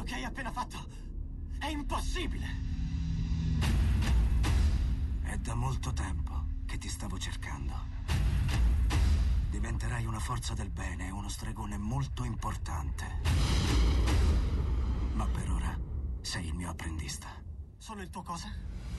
che hai appena fatto è impossibile! È da molto tempo che ti stavo cercando. Diventerai una forza del bene e uno stregone molto importante. Ma per ora sei il mio apprendista. Sono il tuo cosa?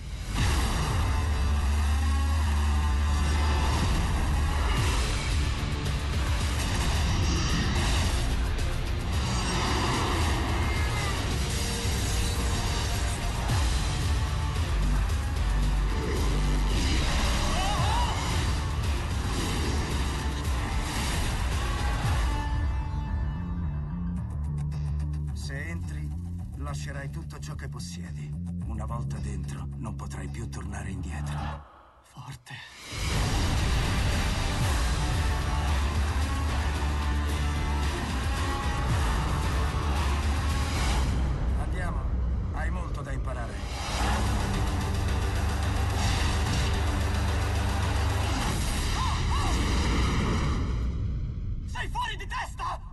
Se entri, lascerai tutto ciò che possiedi. Una volta dentro, non potrai più tornare indietro. Forte. Andiamo, hai molto da imparare. Sei fuori di testa!